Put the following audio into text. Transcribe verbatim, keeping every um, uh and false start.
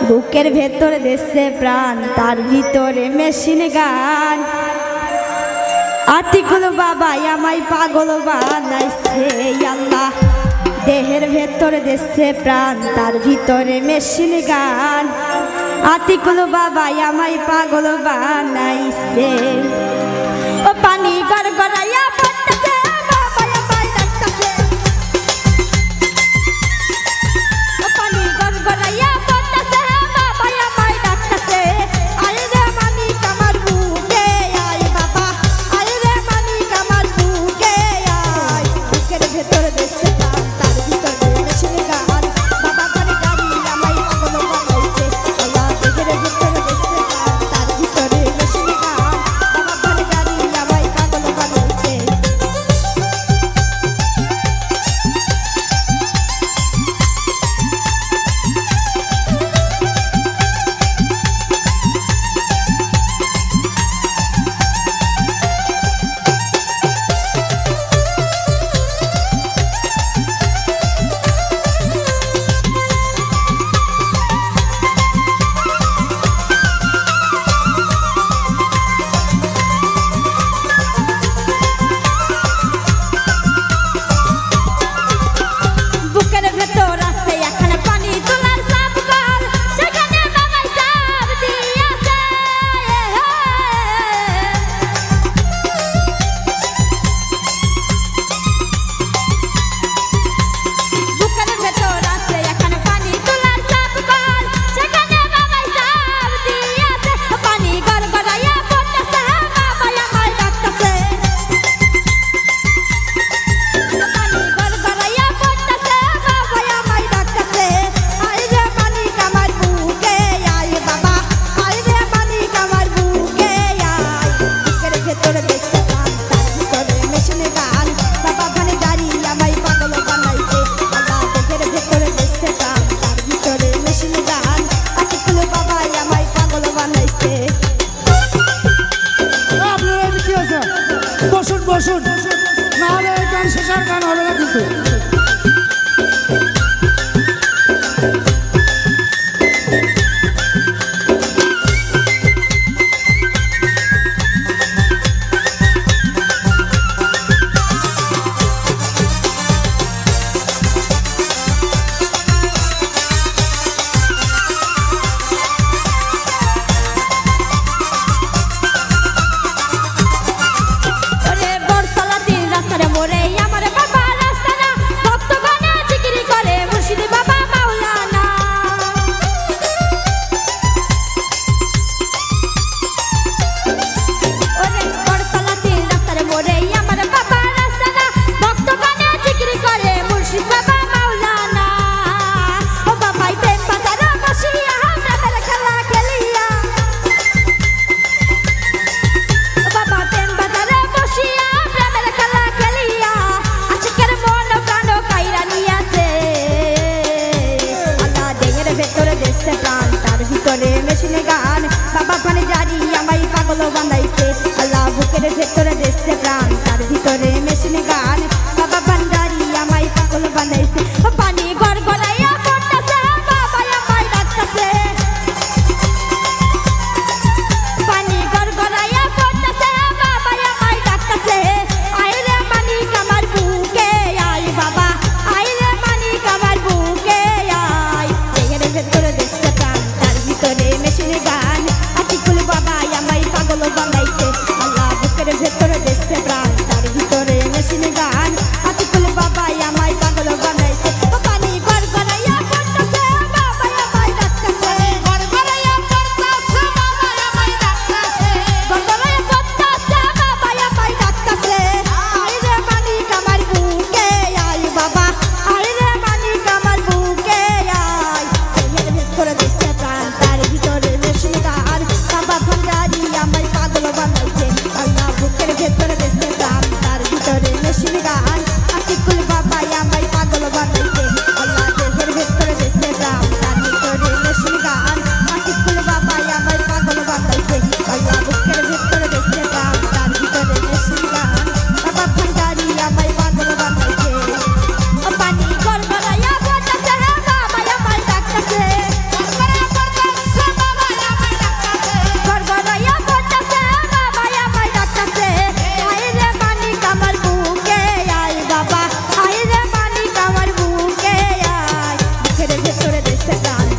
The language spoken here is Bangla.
বুকের ভেতরে দেশে প্রাণ তার ভিতরে মেশিন গান আতিকুল বাবা আমায় পাগল বানাইছে আল্লাহ দেহের ভেতরে দেশে প্রাণ তার ভিতরে মেশিন গান আতিকুল বাবা আমায় পাগল বানাইছে ও পানি গড়গড়াইয়া পড়তেছে বাবা আমায় ডাকতেছে ও পানি গড়গড়াইয়া পড়তেছে বাবা আমায় ডাকতেছে আয় রে মানিক আমার বুকে আয় বাবা আয় রে মানিক আমার বুকে আয় বুকের ভেতরে দেশে প্রাণ তার ভিতরে মেশিন গান বাবা করে গাড়ি আমায় পাগল বানাইছে আল্লাহ দেহের ভেতরে দেশে প্রাণ তার ভিতরে মেশিন গান বাবা করে গাড়ি আমায় পাগল বানাইছে বুকের ভেতর আছে এখানে পানি তোলার সাপ কল সেখানে বাবাই সাপ দিয়েছে বুকের ভেতর আছে এখানে পানি তোলার সাপ কল সেখানে বাবাই সাপ দিয়েছে পানি গড়গড়াইয়া পড়তেছে বাবা আমায় ডাকতেছে পানি গড়গড়াইয়া পড়তেছে বাবা আমায় ডাকতেছে আয় রে মানিক আমার বুকে আয় বাবা আয় রে মানিক আমার বুকে আয় বুকের ভেতরে দেশে প্রাণ তার ভিতরে মেশিন গান বাবা ভানে গাড়ি আমায় পাগল বানাইছে আল্লাহ বুকের ভেতরে দেশে প্রাণ তার ভিতরে মেশিন গান আতিকুল বাবা আমায় পাগল বানাইছে আপনারা কি আছে বসুন বসুন না হলে এই গান শেষ আর গান হবে না কিন্তু ওরে বরসালাতির রাস্তার মোড়ে আমার বাবা রাস্তা না ভক্তগণে জিকির করে মুর্শিদ বাবা মাওলানা ওরে বরসালাতির রাস্তার মোড়ে আমার বাবা রাস্তা না ভক্তগণে জিকির করে মুর্শিদ বাবা মাওলানা ও বাবাই প্রেম বাজারে বসিয়া আমরা মেলা খেলা খেলিয়া বাবা প্রেম বাজারে বসিয়া প্রেমের খেলা খেলিয়া আজকের মন প্রাণ কাইরা নিয়াছে আল্লাহ দেহের ভেতরে দেশে প্রাণ তার ভিতরে মেশিন গান বাবা পানি জারি আমায় পাগল বানাইছে আল্লাহ বুকের ভেতরে দেশে প্রাণ তার ভিতরে মেশিন গান বাবা পানি জারি আমায় পাগল বানাইছে ও পানি গড়গড়াইয়া পড়তেছে বাবা আমায় ডাকতেছে পানি গড়গড়াইয়া পড়তেছে বাবা আমায় ডাকতেছে আয় রে মানিক আমার বুকে আয় বাবা আয় রে মানিক আমার বুকে আয় দেহের ভেতরে দেশে প্রাণ তার ভিতরে মেশিন গান আতিকুল বাবা আমায় পাগল বানাইছে আল্লাহ বুকের ভেতরে দেশে প্রাণ তার ভিতরে মেশিন গান আতিকুল বাবা আমায় পাগল বানাইছে ও পানি গড়গড়াইয়া পড়তেছে বাবা আমায় ডাকতেছে গড়গড়াইয়া পড়তেছে বাবা আমায় ডাকতেছে গড়গড়াইয়া পড়তেছে বাবা আমায় ডাকতেছে আয় রে মানিক আমার বুকে আয় বাবা আয় রে মানিক আমার বুকে আয় দেহের ভেতরে দেশে প্রাণ তার ভিতরে মেশিন গান বাবা ভান্ডারি আমায় পাগল বানাইছে আল্লাহ বুকের ভেতরে দেশে প্রাণ তার ভিতরে মেশিন গান আতিকুল বাবা আমায় পাগল বানাইছে আল্লাহ দেহের ভেতরে দেশে প্রাণ তার ভিতরে মেশিন গান আতিকুল বাবা আমায় পাগল বানাইছে আল্লাহ বুকের ভেতরে দেশে প্রাণ তার ভিতরে মেশিন গান বাবা ভান্ডারি আমায় পাগল বানাইছে ও পানি গড়গড়াইয়া পড়তেছে বাবা আমায় ডাকতেছে গড়গড়াইয়া পড়তেছে গেছে প্রাণ